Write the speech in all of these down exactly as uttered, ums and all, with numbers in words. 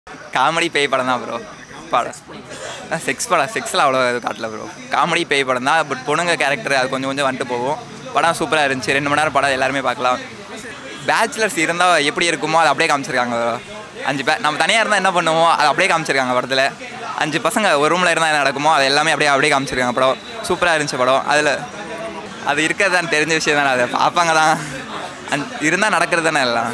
Comedy பேய் படம் தான் ப்ரோ. படம் செக்ஸ் படம் செக்ஸில் அவ்வளோ இது காட்டல ப்ரோ. காமெடி பேய் படம் தான். பட் பொண்ணுங்க கேரக்டர் அது கொஞ்சம் கொஞ்சம் வந்துட்டு போகும். படம் சூப்பராக இருந்துச்சு. ரெண்டு மணி நேரம் படம் எல்லாருமே பார்க்கலாம். பேச்சுலர்ஸ் இருந்தால் எப்படி இருக்குமோ அதை அப்படியே காமிச்சிருக்காங்க ப்ரோ. அஞ்சு பே நம்ம தனியாக இருந்தால் என்ன பண்ணுவோமோ அதை அப்படியே காமிச்சிருக்காங்க படத்தில். அஞ்சு பசங்க ஒரு ரூமில் இருந்தால் என்ன நடக்குமோ அது எல்லாமே அப்படியே அப்படியே காமிச்சிருக்காங்க. படம் சூப்பராக இருந்துச்சு. படம் அதில் அது இருக்கிறது தான் தெரிஞ்ச விஷயம் தானே. அதை பார்ப்பாங்க தான். அந் இருந்தால் நடக்கிறது தானே எல்லாம்.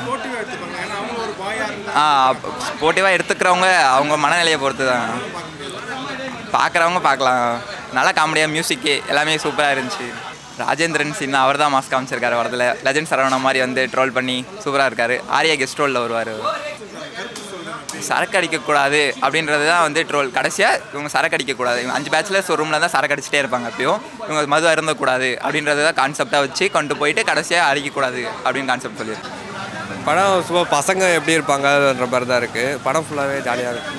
ஆ ஸ்போர்ட்டிவாக எடுத்துக்கிறவங்க அவங்க மனநிலையை பொறுத்து தான். பார்க்குறவங்க பார்க்கலாம். நல்லா காமெடியாக மியூசிக்கு எல்லாமே சூப்பராக இருந்துச்சு. ராஜேந்திரன் சின்ன அவர் தான் மாஸ்க் காமிச்சிருக்காரு படத்தில். லெஜண்ட் சரவணா மாதிரி வந்து ட்ரோல் பண்ணி சூப்பராக இருக்கார். ஆரியா கெஸ்ட் ரோலில் வருவார். சரக்கு அடிக்கக்கூடாது அப்படின்றது தான் வந்து ட்ரோல். கடைசியாக இவங்க சரக்கு அடிக்கக்கூடாது. இவங்க அஞ்சு பேச்சுலர்ஸ் ஒரு ரூமில் தான் சரக்கு அடிச்சிட்டே இருப்பாங்க. எப்பயும் இவங்க மது அருந்தக்கூடாது அப்படின்றத தான் கான்செப்டாக வச்சு கொண்டு போயிட்டு கடைசியாக அடிக்கக்கூடாது அப்படின்னு கான்செப்ட் சொல்லியிருக்கு. படம் சும்மா பசங்க எப்படி இருப்பாங்கன்ற மாதிரி தான் இருக்குது. படம் ஃபுல்லாகவே ஜாலியாக இருக்குது.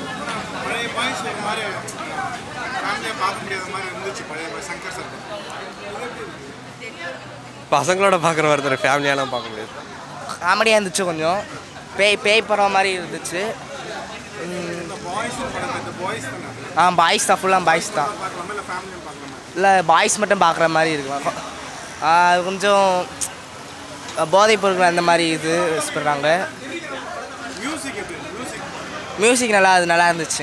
பசங்களோட பார்க்குற மாதிரி ஃபேமிலியாலாம் பார்க்க முடியாது. காமெடியாக இருந்துச்சு. கொஞ்சம் பேய் பேய் படம் மாதிரி இருந்துச்சு. ஆ பாய்ஸ் தான். ஃபுல்லாக பாய்ஸ் தான். இல்லை பாய்ஸ் மட்டும் பார்க்குற மாதிரி இருக்கு. கொஞ்சம் போதைப் பொருட்கள் அந்த மாதிரி இது யூஸ் பண்ணுறாங்க. மியூசிக் நல்லா அது நல்லா இருந்துச்சு.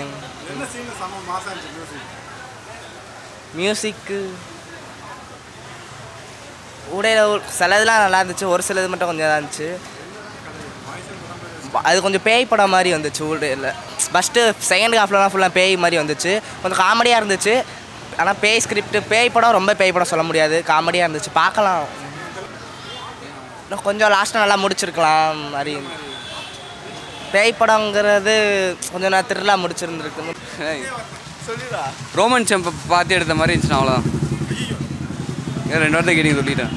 மியூசிக்கு உடையில சில இதெல்லாம் நல்லா இருந்துச்சு. ஒரு சில இது மட்டும் கொஞ்சம் நல்லா இருந்துச்சு. அது கொஞ்சம் பேய் படம் மாதிரி வந்துச்சு. உடையில ஃபஸ்ட்டு செகண்ட் ஹாஃப்லலாம் ஃபுல்லாக பேய் மாதிரி வந்துச்சு. கொஞ்சம் காமெடியாக இருந்துச்சு. ஆனால் பேய் ஸ்கிரிப்ட் பேய் படம் ரொம்ப பேய் படம் சொல்ல முடியாது. காமெடியாக இருந்துச்சு. பார்க்கலாம். இன்னும் கொஞ்சம் லாஸ்ட்டாக நல்லா முடிச்சிருக்கலாம் மாதிரி. பேய் படங்கிறது கொஞ்சம் நான் திருவிழா முடிச்சிருந்துருக்கு. ரோமன் செம்பை பார்த்து எடுத்த மாதிரி இருந்துச்சுன்னா அவ்வளோதான். ஏன் ரெண்டு வாரத்தை கேட்டீங்க சொல்லிட்டேன்.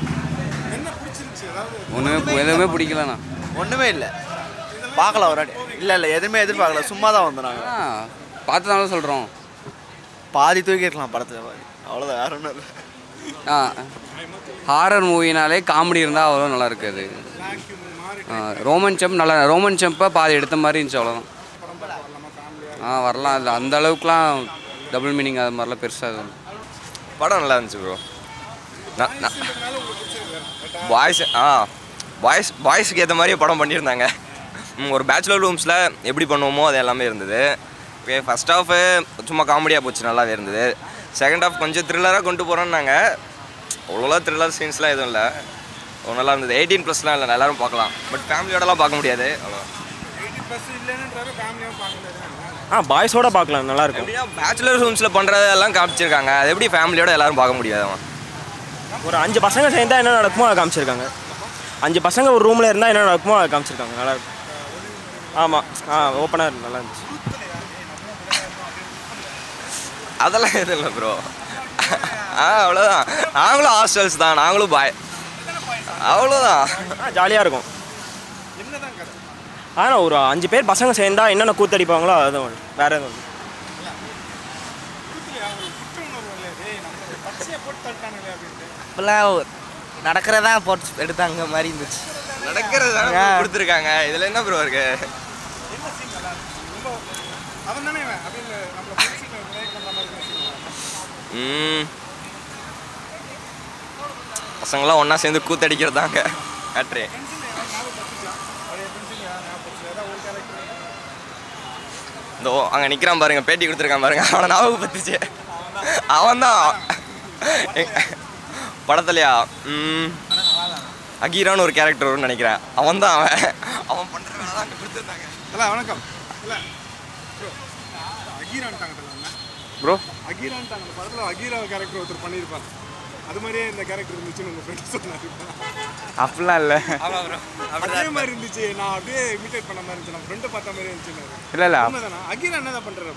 ஒன்றுமே எதுவுமே பிடிக்கலண்ணா. ஒன்றுமே இல்லை. பார்க்கலாம் ஒரு இல்லை இல்லை எதுவுமே எதிர்பார்க்கல. சும்மா தான் வந்தோம் நாங்கள். பார்த்துனாலும் சொல்கிறோம். பாதி தூக்கிருக்கலாம் படத்தில் பாதி. அவ்வளோதான் வேறு ஒன்றும் இல்லை. ஆ ஹாரர் மூவினாலே காமெடி இருந்தால் அவ்வளோ நல்லா இருக்காது. ரோமன் செம்ப் நல்லா ரோமன் செம்பை பாதி எடுத்த மாதிரி இருந்துச்சு அவ்வளோதான். ஆ வரலாம். இல்லை அந்த அளவுக்குலாம் டபுள் மீனிங் அது மாதிரிலாம் பெருசாக இருக்கும். படம் நல்லா இருந்துச்சு ப்ரோ. பாய்ஸ் ஆ பாய்ஸ் பாய்ஸுக்கு ஏற்ற மாதிரியே படம் பண்ணியிருந்தாங்க. ஒரு பேச்சுலர் ரூம்ஸில் எப்படி பண்ணுவோமோ அது எல்லாமே இருந்தது. ஓகே ஃபஸ்ட் ஹாஃபு சும்மா காமெடியாக போச்சு. நல்லாவே இருந்தது. செகண்ட் ஹாஃப் கொஞ்சம் த்ரில்லராக கொண்டு போகிறோன்னாங்க. அவ்வளோலாம் த்ரில்லர் சீன்ஸ்லாம் எதுவும் இல்லை. நல்லா இருந்தது. எயிட்டீன் ப்ளஸ்லாம் இல்லை. எல்லோரும் பார்க்கலாம். பட் ஃபேமிலியோடலாம் பார்க்க முடியாது. அவ்வளோ ஆ பாய்ஸோட பார்க்கலாம். நல்லாயிருக்கும். எப்படியா பேச்சுலர் ரூம்ஸில் பண்ணுறதெல்லாம் காமிச்சிருக்காங்க. அது எப்படி ஃபேமிலியோட எல்லோரும் பார்க்க முடியாது. அவன் ஒரு அஞ்சு பசங்க சேர்ந்தால் என்ன நடக்குமோ அதை காமிச்சிருக்காங்க. அஞ்சு பசங்க ஒரு ரூமில் இருந்தால் என்ன நடக்குமோ அதை காமிச்சிருக்காங்க. நல்லாயிருக்கும். ஆமாம். ஆ ஓப்பனாக நல்லா இருந்துச்சு. அதெல்லாம் எதுவும் இல்லை ப்ரோ. ஆ அவ்வளோதான். நாங்களும் ஹாஸ்டல்ஸ் தான். நாங்களும் பாய். அவ்வளோதான். ஆ ஜாலியாக இருக்கும். ஆனால் ஒரு அஞ்சு பேர் பசங்க சேர்ந்தால் என்னென்ன கூத்தடிப்பாங்களோ அதுதான். வேறு எதுவும் இப்போல்லாம் நடக்கிறதா போட்டு எடுத்தாங்க மாதிரி இருந்துச்சு. நடக்கிறது கொடுத்துருக்காங்க. இதில் என்ன ப்ரோ இருக்கு? ம் பசங்களாம் ஒன்றா சேர்ந்து கூத்தடிக்கிறதாங்க மேட்ரு. இந்த அங்கே நிற்கிறான் பாருங்க. பேட்டி கொடுத்துருக்கான் பாருங்க. அவனை ஞாபகம் பத்துச்சு. அவன் தான் படத்துலையா ம் அகீரான்னு ஒரு கேரக்டர் வரும்னு நினைக்கிறேன். அவன் தான் அவன் அவன் பண்ணுற வேலை தான் அங்கே கொடுத்துருந்தாங்க. இல்லை வணக்கம். இல்லை ப்ரோ அகீரான்ட்டாங்க அந்த படத்தில். அகீரா கேரக்டர் ஒருத்தர் பண்ணியிருப்பாங்க. அது மாதிரியே இந்த கேரக்டர் இருந்துச்சுன்னு உங்கள் ஃப்ரெண்ட்ஸ் சொன்னாங்க. அப்படிலாம் இல்லை. அதே மாதிரி இருந்துச்சு. நான் அப்படியே இமிட்டேட் பண்ண மாதிரி இருந்துச்சு. நம்ம ஃப்ரெண்டை பார்த்த மாதிரி இருந்துச்சு. இல்லை இல்லை அகீரா என்ன தான் பண்ணுறாரு?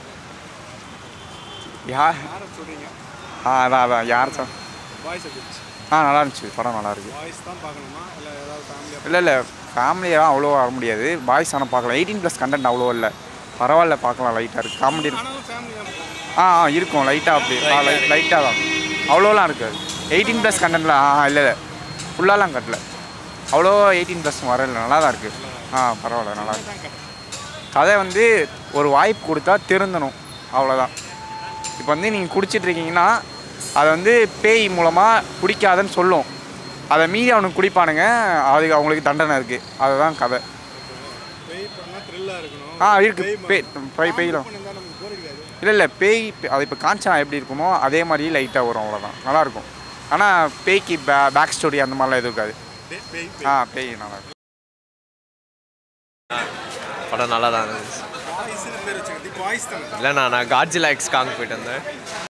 யார் யாரை சொல்கிறீங்க? ஆ அதான் அதான் யார் சார்? பாய்ஸ் இருந்துச்சு. ஆ நல்லா இருந்துச்சு. படம் நல்லா இருக்கு. பாய்ஸ் தான் பார்க்கணுமா இல்லை ஏதாவது ஃபேமிலியாக? இல்லை இல்லை ஃபேமிலியெல்லாம் அவ்வளோ வர முடியாது. பாய்ஸ் ஆனால் பார்க்கலாம். எயிட்டீன் ப்ளஸ் கண்டென்ட் அவ்வளோ இல்லை. பரவாயில்ல பார்க்கலாம். லைட்டாக இருக்குது. காமெடி இருக்கு. ஆ ஆ இருக்கும் லைட்டாக. அப்படி லைட் லைட்டாக தான். அவ்வளோலாம் இருக்காது. எயிட்டீன் ப்ளஸ் கண்டென்ட்லாம் ஆ இல்லை இல்லை ஃபுல்லாலாம் கட்டல. அவ்வளோ எயிட்டீன் ப்ளஸ் வரல. நல்லா தான் இருக்குது. ஆ பரவாயில்ல நல்லா இருக்கு. கதை வந்து ஒரு வாய்ப்பு கொடுத்தா திருந்தணும், அவ்வளோதான். இப்போ வந்து நீங்கள் குடிச்சிட்ருக்கீங்கன்னா அதை வந்து பேய் மூலமாக குடிக்காதன்னு சொல்லும், அதை மீறி அவனுக்கு குடிப்பானுங்க, அதுக்கு அவங்களுக்கு தண்டனை இருக்குது. அதுதான் கதை. ஆ இருக்குது. பேய் பேய் பேய்லாம் இல்லை இல்லை பேய் அது இப்போ காஞ்சனா எப்படி இருக்குமோ அதே மாதிரி லைட்டாக வரும், அவ்வளோதான். நல்லாயிருக்கும். ஆனால் பேய்க்கு பே பேக் ஸ்டோரி அந்த மாதிரிலாம் எதுவும் இருக்காது. ஆ பேய் நல்லா இருக்கும். படம் நல்லா தான் இருந்துச்சு. இல்லைண்ணா நான் காட்ஜிலா எக்ஸ் காங்க போயிட்டு வந்தேன்.